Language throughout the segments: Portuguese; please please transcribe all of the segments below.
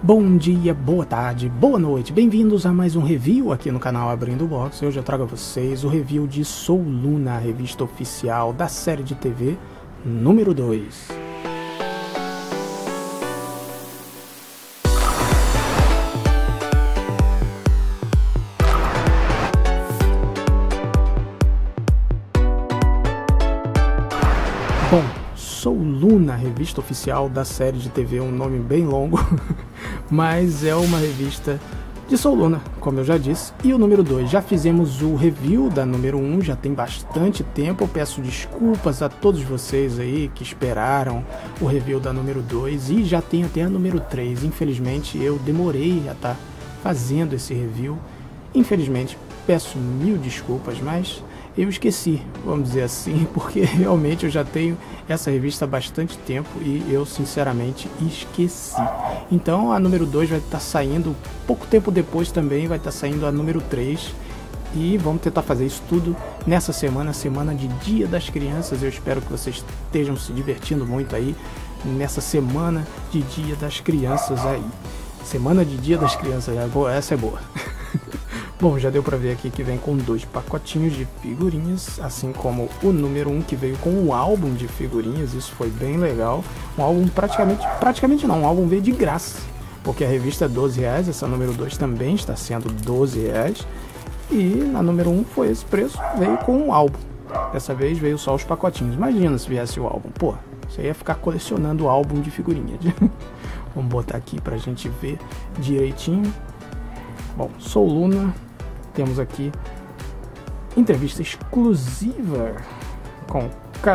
Bom dia, boa tarde, boa noite, bem-vindos a mais um review aqui no canal Abrindo o Box. Hoje eu trago a vocês o review de Soul Luna, a revista oficial da série de TV número 2. Bom, Soul Luna, revista oficial da série de TV, um nome bem longo, mas é uma revista de Soul Luna, como eu já disse. E o número 2, já fizemos o review da número 1, já tem bastante tempo. Eu peço desculpas a todos vocês aí que esperaram o review da número 2, e já tem até a número 3. Infelizmente eu demorei a estar fazendo esse review, infelizmente peço mil desculpas, mas eu esqueci, vamos dizer assim, porque realmente eu já tenho essa revista há bastante tempo e eu sinceramente esqueci. Então a número 2 vai estar saindo pouco tempo depois, também vai estar saindo a número 3, e vamos tentar fazer isso tudo nessa semana, semana de Dia das Crianças. Eu espero que vocês estejam se divertindo muito aí nessa semana de Dia das Crianças aí. Semana de Dia das Crianças, essa é boa. Bom, já deu pra ver aqui que vem com 2 pacotinhos de figurinhas, assim como o número 1 que veio com um álbum de figurinhas. Isso foi bem legal. Um álbum praticamente não, um álbum veio de graça, porque a revista é R$12, essa número 2 também está sendo R$12, e na número 1 foi esse preço, veio com um álbum. Dessa vez veio só os pacotinhos. Imagina se viesse o álbum, pô, você ia ficar colecionando o álbum de figurinhas. Vamos botar aqui pra gente ver direitinho. Bom, Soul Luna, temos aqui entrevista exclusiva com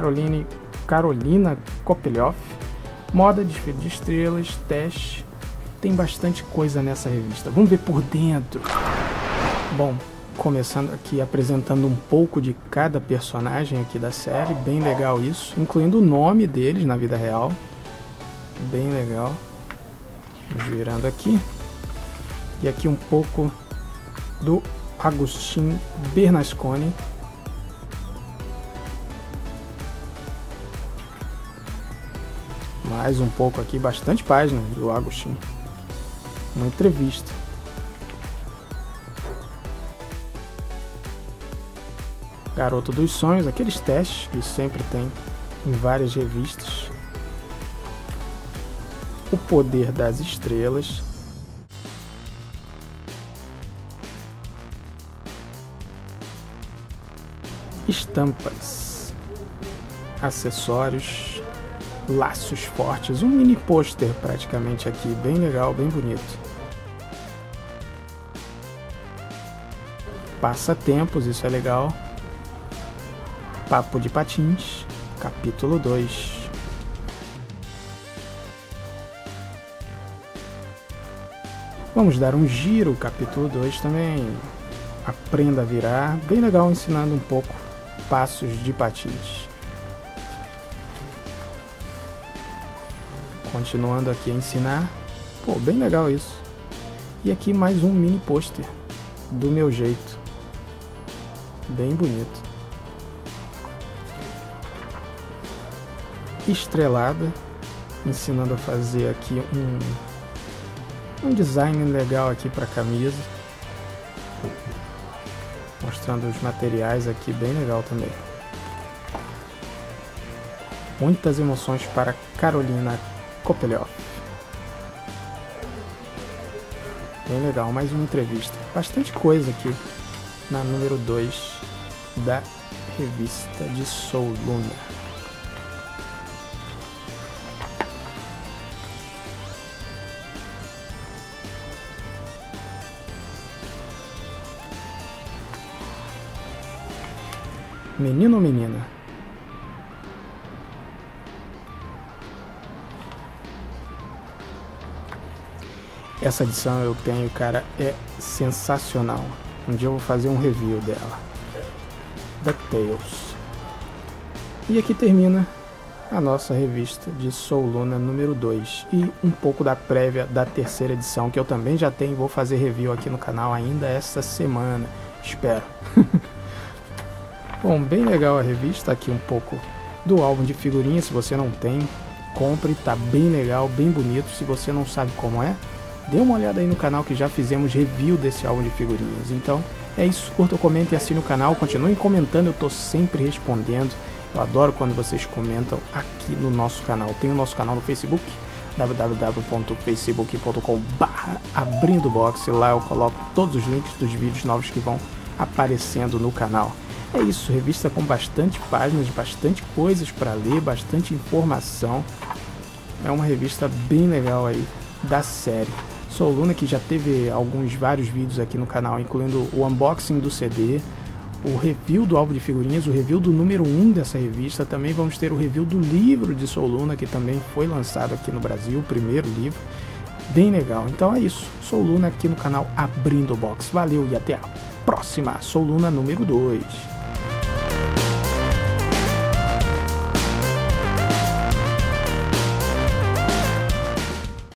Carolina Kopelioff, moda, desfile de estrelas, teste, tem bastante coisa nessa revista. Vamos ver por dentro. Bom, começando aqui apresentando um pouco de cada personagem aqui da série, bem legal isso, incluindo o nome deles na vida real, bem legal. Virando aqui. E aqui um pouco do Agustin Bernasconi. Mais um pouco aqui, bastante página do Agustin. Uma entrevista. Garoto dos Sonhos, aqueles testes que sempre tem em várias revistas. O Poder das Estrelas. Estampas, acessórios, laços fortes, um mini pôster praticamente aqui, bem legal, bem bonito. Passatempos, isso é legal. Papo de Patins, capítulo 2. Vamos dar um giro, capítulo 2 também. Aprenda a virar, bem legal, ensinando um pouco passos de patins. Continuando aqui a ensinar, pô, bem legal isso. E aqui mais um mini pôster do meu jeito, bem bonito. Estrelada, ensinando a fazer aqui um design legal aqui para camisa. Mostrando os materiais aqui, bem legal também. Muitas emoções para Carolina Kopelioff. Bem legal, mais uma entrevista. Bastante coisa aqui na número 2 da revista de Soul Luna. Menino ou menina? Essa edição eu tenho, cara, é sensacional. Um dia eu vou fazer um review dela. DuckTales. E aqui termina a nossa revista de Soul Luna número 2. E um pouco da prévia da terceira edição, que eu também já tenho, vou fazer review aqui no canal ainda esta semana. Espero. Bom, bem legal a revista, aqui um pouco do álbum de figurinhas. Se você não tem, compre, tá bem legal, bem bonito. Se você não sabe como é, dê uma olhada aí no canal que já fizemos review desse álbum de figurinhas. Então é isso, curta, comenta e assine o canal, continuem comentando, eu tô sempre respondendo. Eu adoro quando vocês comentam aqui no nosso canal. Tem o nosso canal no Facebook, www.facebook.com/abrindobox. Lá eu coloco todos os links dos vídeos novos que vão aparecendo no canal. É isso, revista com bastante páginas, bastante coisas para ler, bastante informação. É uma revista bem legal aí da série. Soul Luna, que já teve vários vídeos aqui no canal, incluindo o unboxing do CD, o review do álbum de figurinhas, o review do número 1 dessa revista. Também vamos ter o review do livro de Soul Luna, que também foi lançado aqui no Brasil, o primeiro livro. Bem legal. Então é isso, Soul Luna aqui no canal Abrindo Box. Valeu e até a próxima. Soul Luna número 2.